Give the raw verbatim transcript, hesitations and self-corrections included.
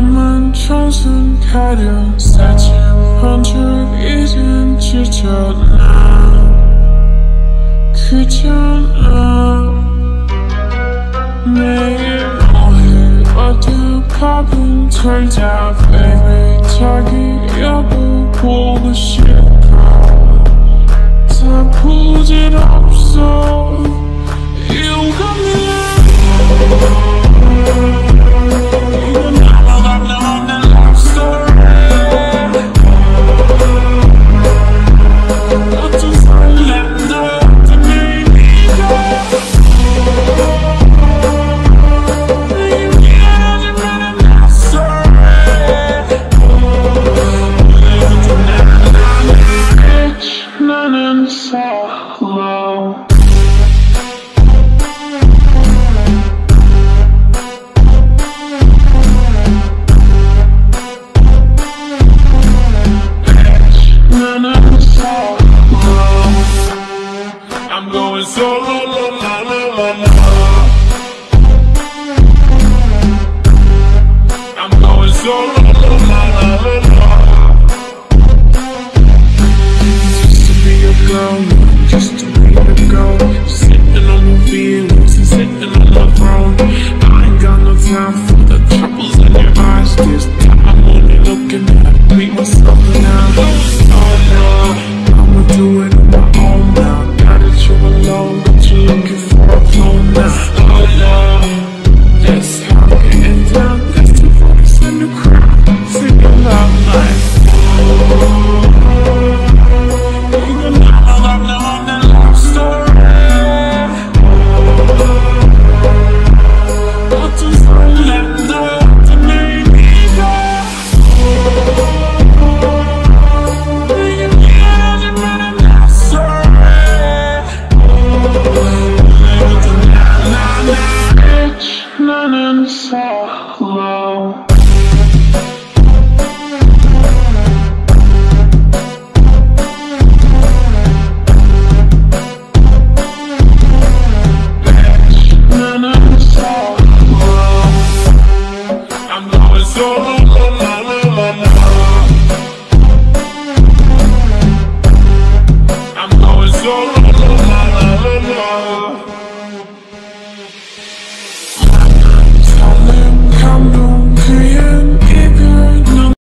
닮은 청순 가려 사진 한 줄 이젠 지쳤나 그잖아 매일 너의 어두컴은 털자 baby 자기 여보 보고 싶어 다 부질없어 이유가 나는 solo I'm going solo, la la la la la. I'm going solo, la la la la la. Just to be a girl, just to be a girl. Sitting on my feelings and sitting on my throne. I ain't got no time for